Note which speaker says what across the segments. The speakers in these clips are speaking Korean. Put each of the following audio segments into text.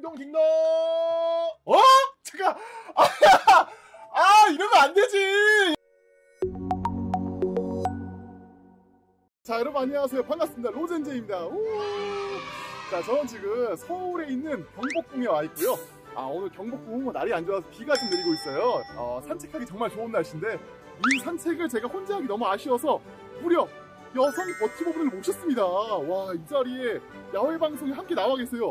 Speaker 1: 딩동딩동. 어? 잠깐. 이러면 안 되지. 자, 여러분 안녕하세요. 반갑습니다. 로젠제입니다. 자, 저는 지금 서울에 있는 경복궁에 와 있고요. 오늘 경복궁 날이 안 좋아서 비가 좀 내리고 있어요. 산책하기 정말 좋은 날씨인데 이 산책을 제가 혼자 하기 너무 아쉬워서 무려 여성 버티버분을 모셨습니다. 와, 이 자리에 야외 방송에 함께 나와 계세요.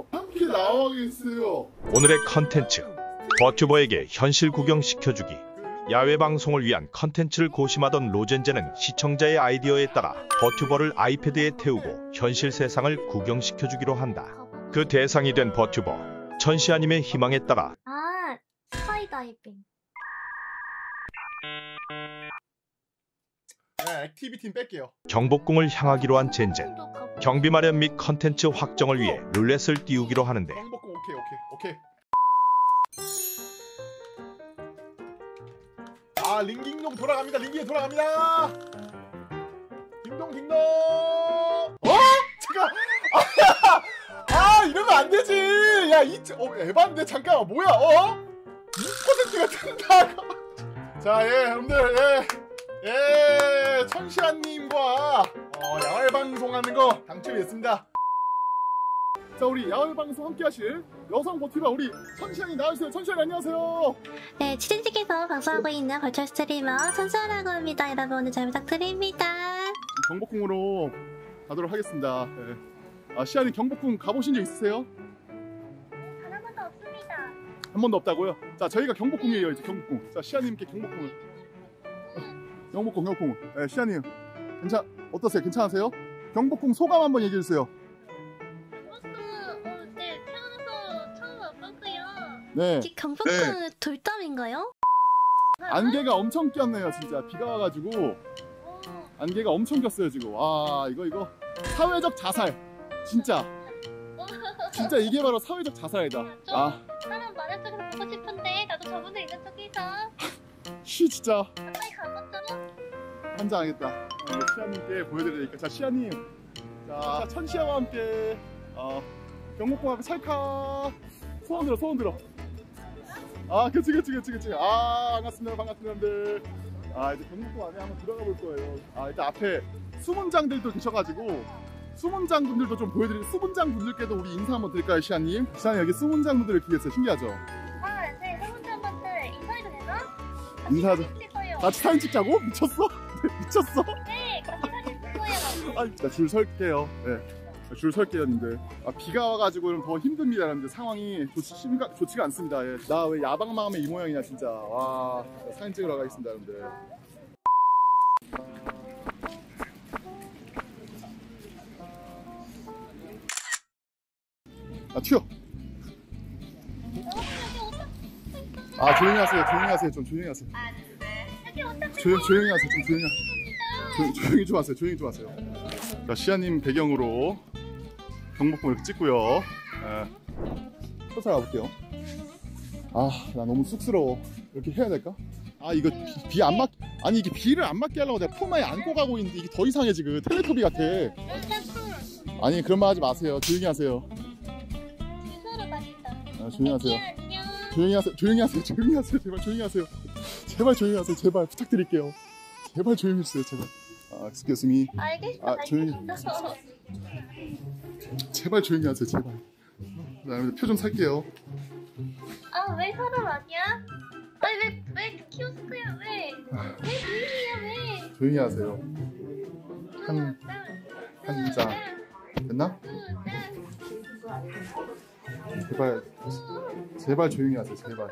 Speaker 2: 오늘의 컨텐츠, 버튜버에게 현실 구경시켜주기. 야외 방송을 위한 컨텐츠를 고심하던 로젠제는 시청자의 아이디어에 따라 버튜버를 아이패드에 태우고 현실 세상을 구경시켜주기로 한다. 그 대상이 된 버튜버 천시아님의 희망에 따라
Speaker 3: 스카이다이빙.
Speaker 1: 네, 액티비티는 뺄게요.
Speaker 2: 경복궁을 향하기로 한 젠젠. 경비 마련 및 컨텐츠 확정을 위해 룰렛을 띄우기로 하는데
Speaker 1: 경복궁 오케이. 링딩동 돌아갑니다. 링딩 돌아갑니다. 딩동딩동. 잠깐. 이러면 안 되지. 야, 에반데 잠깐. 뭐야? 2%가 뜬다. 자, 여러분들, 천시아님과 야외 방송하는 거 당첨이 됐습니다. 자, 우리 야외 방송 함께 하실 여성 버티버 우리 천시아님 나와주세요. 천시아님 안녕하세요.
Speaker 3: 네, 치킨집에서 방송하고 있는 버추얼 스트리머 천시아라고 합니다. 여러분 오늘 잘 부탁드립니다.
Speaker 1: 경복궁으로 가도록 하겠습니다. 네. 시아님 경복궁 가보신 적 있으세요?
Speaker 3: 단 한 번도 없습니다.
Speaker 1: 한 번도 없다고요? 자, 저희가 경복궁이에요. 이제 경복궁. 자, 시아님께 경복궁을. 경복궁. 네, 시아님 어떠세요? 괜찮으세요? 경복궁 소감 한번 얘기해 주세요.
Speaker 3: 네, 태어나서 처음 와봤고요.
Speaker 1: 네.
Speaker 3: 경복궁 돌담인가요?
Speaker 1: 안개가 엄청 꼈네요. 진짜 비가 와가지고 안개가 엄청 꼈어요 지금. 와, 이거 사회적 자살. 진짜 이게 바로 사회적 자살이다.
Speaker 3: 사람 많은 쪽으로 보고 싶은데 나도 저분들 있는 쪽에서
Speaker 1: 진짜
Speaker 3: 가까이 가봤잖아.
Speaker 1: 환장하겠다. 시아님께 보여드리니까. 자, 시아님, 자, 천시아와 함께 경복궁 앞에 찰칵 소원 들어. 그치. 반갑습니다 여러분들. 이제 경복궁 안에 한번 들어가 볼 거예요. 일단 앞에 수문장들도 계셔가지고 수문장분들도 좀 보여드리고, 수문장분들께도 우리 인사 한번 드릴까요, 시아님? 시아님, 여기 수문장분들 이렇게 계세요. 신기하죠?
Speaker 3: 네, 수문장분들 인사해도 되나?
Speaker 1: 인사하자. 같이 사진 찍자고? 미쳤어?
Speaker 3: 네, 같이 사진 찍을 거예요.
Speaker 1: 자, 줄 설게요. 네, 줄 설게요, 여러분들. 비가 와가지고 더 힘듭니다, 여러분들. 상황이 좋지가 않습니다. 나 왜 야방 마음에 이 모양이냐, 진짜. 와, 사진 찍으러 가겠습니다, 여러분들. 튀어. 조용히 하세요. 좀 조용히 하세요. 조용히 좀 하세요. 자, 시아님 배경으로 경복궁 이렇게 찍고요. 서서 가볼게요. 나 너무 쑥스러워. 이렇게 해야 될까? 이거 비 안 맞, 아니 이게 비를 안 맞게 하려고 내가 품에 안고 가고 있는데 이게 더 이상해 지금. 텔레토비 같아. 아니, 그런 말 하지 마세요. 조용히 하세요. 조용히 하세요. 제발 조용히 하세요. 제발 부탁드릴게요. 제발 조용히 해주세요. 제발. excuse me.
Speaker 3: 알겠어.
Speaker 1: 제발 조용히 하세요. 제발. 표 좀 살게요.
Speaker 3: 왜 사람 아니야? 왜 키오스크야? 왜 비밀이야? 왜?
Speaker 1: 조용히 하세요. 한 진짜 됐나? 제발 조용히 하세요. 제발.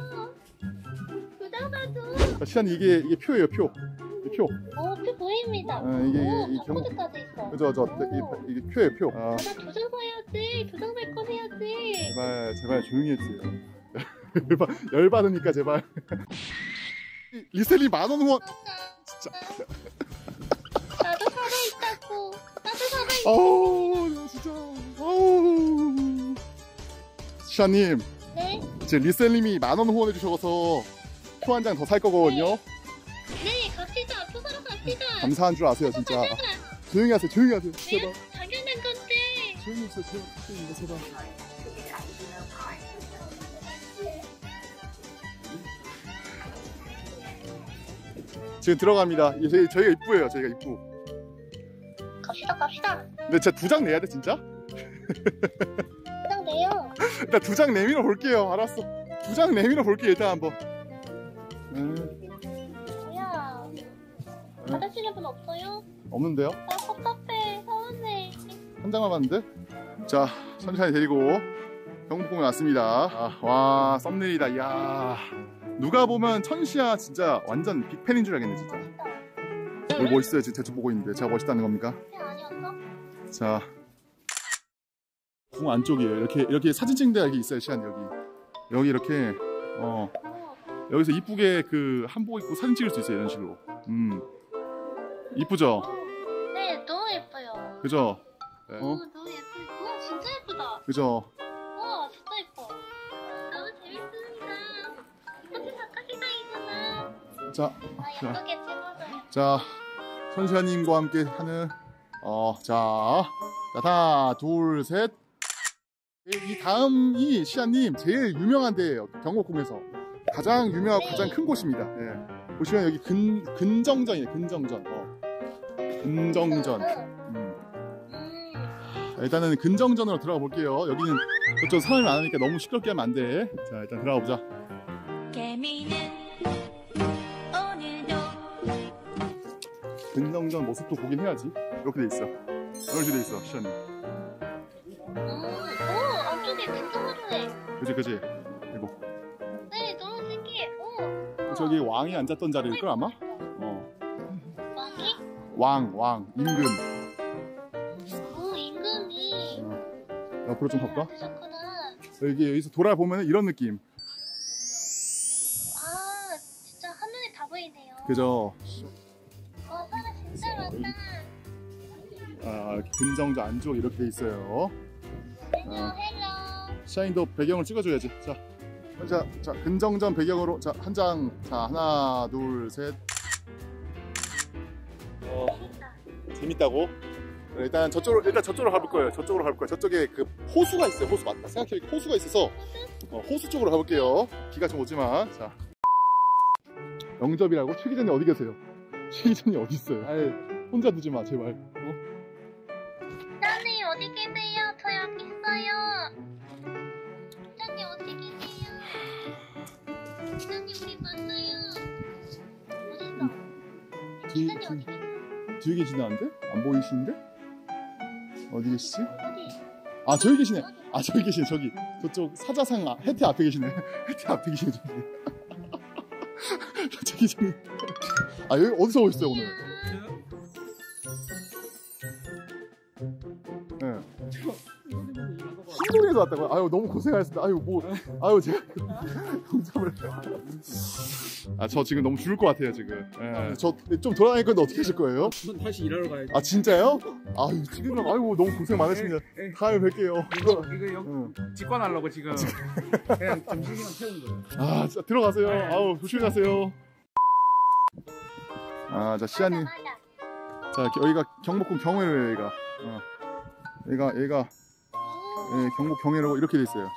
Speaker 3: 그나마도.
Speaker 1: 시안이 이게 표예요. 표.
Speaker 3: 표 보입니다.
Speaker 1: 이게
Speaker 3: 코드까지 있어.
Speaker 1: 그죠. 이게 표예요. 표.
Speaker 3: 나 도장 봐야지. 도장 낼 거 해야지.
Speaker 1: 제발 조용히 해주세요. 열받으니까 제발. 리셀리 10,000원 후원. 진짜.
Speaker 3: 나도 살아있다고.
Speaker 1: 진짜. 시아님.
Speaker 3: 네?
Speaker 1: 이제 리셀님이 10,000원 후원해 주셔서 표 한 장 더 살 거거든요.
Speaker 3: 네, 갑시다. 표 사러 갑시다.
Speaker 1: 감사한 줄 아세요, 진짜. 조용히 하세요. 제발.
Speaker 3: 당연한 건데.
Speaker 1: 조용히 해주세요. 제발. 지금 들어갑니다. 저희가 입구예요. 저희가 입구.
Speaker 3: 갑시다.
Speaker 1: 근데 진짜 2장 내야 돼 진짜?
Speaker 3: 2장 내요.
Speaker 1: 일단 2장 내밀어 볼게요. 알았어. 2장 내밀어 볼게요. 일단 한번.
Speaker 3: 뭐야? 받으시는 분 없어요?
Speaker 1: 없는데요?
Speaker 3: 아 답답해. 서운해.
Speaker 1: 한 장만 봤는데? 자, 천천히 데리고 경복궁에 왔습니다. 와, 썸네일이다. 이야. 누가 보면 천시야 진짜 완전 빅팬인 줄 알겠네 진짜. 여기 뭐 있어요? 지금 대충 보고 있는데 제가 멋있다는 겁니까?
Speaker 3: 아니었어?
Speaker 1: 자, 궁 안쪽이에요. 이렇게 사진 찍는 데가 있어요. 시안 여기 이렇게 여기서 이쁘게 그 한복 입고 사진 찍을 수 있어요. 이런 식으로. 이쁘죠?
Speaker 3: 네, 너무 예뻐요.
Speaker 1: 그죠? 네.
Speaker 3: 너무 예쁘고. 와, 진짜 예쁘다.
Speaker 1: 그죠?
Speaker 3: 와, 진짜 예뻐. 너무 재밌습니다. 이것이 닭가시장이구나.
Speaker 1: 자,
Speaker 3: 예쁘게 찍어줘요.
Speaker 1: 자, 천시아님과 함께 하는 자, 하나, 둘, 셋. 이 다음이 시아님 제일 유명한 데예요. 경복궁에서 가장 유명하고 가장 큰 곳입니다. 네. 보시면 여기 근정전이에요. 근정전. 근정전. 일단은 근정전으로 들어가 볼게요. 여기는 저쪽 사람이 많으니까 너무 시끄럽게 하면 안 돼. 자, 일단 들어가 보자. 근정전 모습도 보긴 해야지. 이렇게 돼 있어. 이런 식으로 돼 있어, 시아님.
Speaker 3: 오, 안쪽에 근정전이네.
Speaker 1: 그지? 이거.
Speaker 3: 네, 너무 신기해.
Speaker 1: 저기 왕이 앉았던 자리일걸 아마?
Speaker 3: 왕이?
Speaker 1: 왕, 임금.
Speaker 3: 오, 임금이.
Speaker 1: 옆으로 좀 가볼까?
Speaker 3: 앉으셨구나.
Speaker 1: 여기서 돌아보면 이런 느낌.
Speaker 3: 아, 진짜 한눈에 다 보이네요.
Speaker 1: 그죠?
Speaker 3: 와, 사람 진짜 많다.
Speaker 1: 이렇게 근정전 안쪽 이렇게 돼 있어요.
Speaker 3: 헬로.
Speaker 1: 샤인도 배경을 찍어줘야지. 자, 근정전 배경으로 한 장. 자, 하나, 둘, 셋. 재밌다고? 일단 저쪽으로 가볼 거예요. 저쪽에 그 호수가 있어요. 호수 맞다. 생각해보니까 호수가 있어서 호수 쪽으로 가볼게요. 비가 좀 오지만. 자, 영접이라고? 최 기자님 어디 계세요? 최 기자님 어디 있어요? 아이, 혼자 두지 마 제발.
Speaker 3: 기자님 어디 계세요? 저 여기 있어요. 기자님 어디 계세요? 기자님 우리 만나요. 어딨어? 기자님 어디 계세요?
Speaker 1: 뒤에 계시나는데? 안 보이시는데? 어디 계시지?
Speaker 3: 어디?
Speaker 1: 아, 저기 계시네. 저기 계시네. 저쪽 사자상 혜태 앞에 계시네. 혜태 앞에 계시네. 저기 여기 어디서 오셨어요 오늘? 네. 한국에서 왔다고요? 아유, 너무 고생하셨습니다. 제가 동참을. 저 지금 너무 죽을 것 같아요 지금. 저 좀 돌아다닐 건데 어떻게 하실 거예요?
Speaker 4: 다시 일하러 가야지.
Speaker 1: 진짜요? 지금 너무 고생 많으십니다. 다음에 뵐게요.
Speaker 4: 이거 여기 직관하려고 지금 그냥 점심시간 태운 거예요.
Speaker 1: 진짜 들어가세요. 조심히 가세요. 자, 시아님. 자, 여기가 경복궁 경회로예요. 여기가 경복 경회로 이렇게 돼 있어요.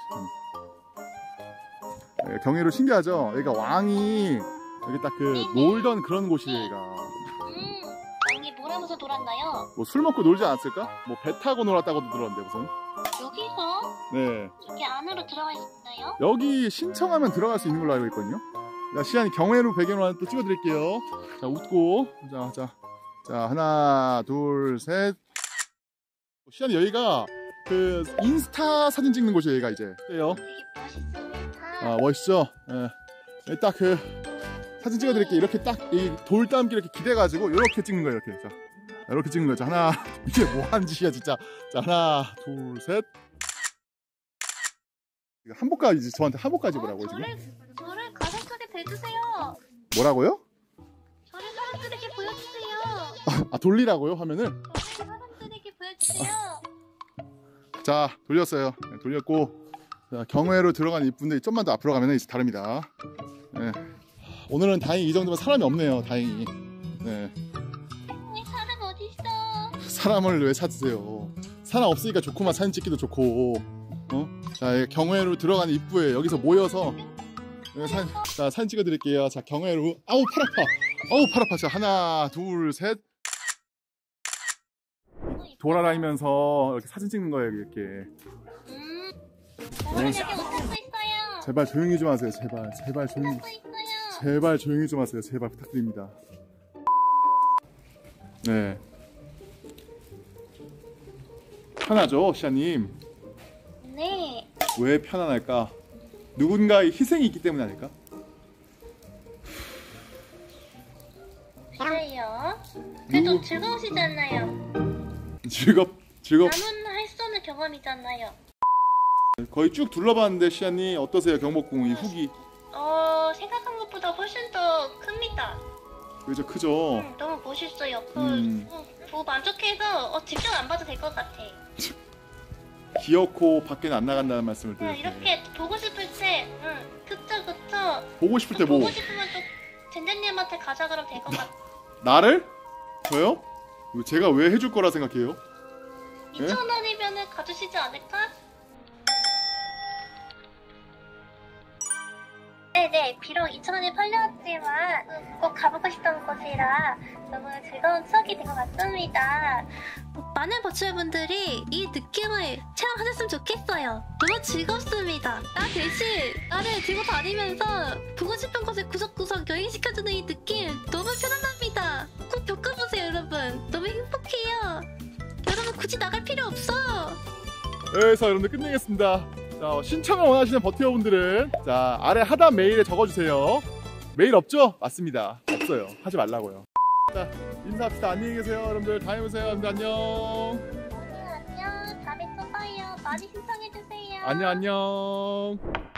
Speaker 1: 경회로 신기하죠? 여기가 왕이 여기 딱 놀던 그런 곳이에요. 여기가
Speaker 3: 왕이 뭘 하면서 놀았나요?
Speaker 1: 뭐 술 먹고 놀지 않았을까? 뭐 배 타고 놀았다고도 들었는데 무슨.
Speaker 3: 여기서?
Speaker 1: 네.
Speaker 3: 여기 안으로 들어가 있나요?
Speaker 1: 여기 신청하면 들어갈 수 있는 걸로 알고 있거든요. 자, 시안이 경회로 배경으로 하나 또 찍어드릴게요. 자, 웃고. 자, 하나, 둘, 셋. 시안이 여기가 그 인스타 사진 찍는 곳이에요. 여기가 이제. 어때요?
Speaker 3: 되게 멋있습니다.
Speaker 1: 멋있죠? 딱 사진 찍어드릴게요. 이렇게 딱 이 돌담길 이렇게 기대가지고 이렇게 찍는 거예요. 이렇게. 자, 이렇게 찍는 거죠. 하나, 이게 뭐 하는 짓이야 진짜. 자, 하나, 둘, 셋. 한복까지 저한테 한복까지 보라고요 지금?
Speaker 3: 저를 가족들에 대주세요.
Speaker 1: 뭐라고요?
Speaker 3: 저를 사람들에게 보여주세요.
Speaker 1: 돌리라고요? 화면을?
Speaker 3: 저를 사람들에게 보여주세요.
Speaker 1: 자, 돌렸어요. 돌렸고. 자, 경회로 들어가는 이쁜데 좀만 더 앞으로 가면 이제 다릅니다. 오늘은 다행히 이 정도면 사람이 없네요. 다행히.
Speaker 3: 사람 어디 있어?
Speaker 1: 사람을 왜 찾으세요? 사람 없으니까 좋구만. 사진 찍기도 좋고. 자, 경회로 들어가는 입구에 여기서 모여서 네, 자, 사진 찍어드릴게요. 자, 경회로. 아우, 팔 아파. 아우, 팔 아파. 자, 하나, 둘, 셋. 돌아다니면서 이렇게 사진 찍는 거예요, 이렇게.
Speaker 3: 저는 여기 웃고 있어요.
Speaker 1: 제발 조용히 좀 하세요. 제발 조용히.
Speaker 3: 웃고 있어요.
Speaker 1: 제발 조용히 좀 하세요. 제발 부탁드립니다. 네. 편하죠, 시아님?
Speaker 3: 네.
Speaker 1: 왜 편안할까? 누군가의 희생이 있기 때문이 아닐까?
Speaker 3: 그래요. 그래도 즐거우시잖아요.
Speaker 1: 즐겁.
Speaker 3: 남은 할 수 없는 경험이잖아요.
Speaker 1: 거의 쭉 둘러봤는데 시아님 어떠세요? 경복궁 이 후기.
Speaker 3: 생각한 것보다 훨씬 더 큽니다.
Speaker 1: 그죠, 크죠?
Speaker 3: 너무 멋있어요. 보고 만족해서 집중 안 봐도 될 것 같아.
Speaker 1: 기어코 밖에는 안 나간다는 말씀을
Speaker 3: 그냥
Speaker 1: 드릴게요.
Speaker 3: 이렇게 보고 싶을 때, 그쵸.
Speaker 1: 보고 싶을 때 뭐?
Speaker 3: 보고 싶으면 또 젠젠님한테 가자 그러면 될 것 같아.
Speaker 1: 나를? 저요? 제가 왜 해줄 거라 생각해요?
Speaker 3: 2,000원이면은 가주시지 않을까? 네네, 비록 2,000원이 팔렸지만 꼭 가보고 싶던 곳이라 너무 즐거운 추억이 된 것 같습니다. 많은 버추어분들이 이 느낌을 체험하셨으면 좋겠어요. 너무 즐겁습니다. 나 대신 나를 들고 다니면서 보고 싶은 곳에 구석구석 여행시켜주는 이 느낌 너무 편안합니다. 꼭 겪어보세요, 여러분. 너무 행복해요. 여러분 굳이 나갈 필요 없어.
Speaker 1: 그래서 여러분들 끝내겠습니다. 자, 신청을 원하시는 버티어분들은 자, 아래 하단 메일에 적어주세요. 메일 없죠? 맞습니다. 없어요. 하지 말라고요. 자, 인사합시다. 안녕히 계세요, 여러분들. 다음에 보세요. 여러분들 안녕.
Speaker 3: 안녕. 다음에 또 봐요. 많이 신청해주세요.
Speaker 1: 안녕.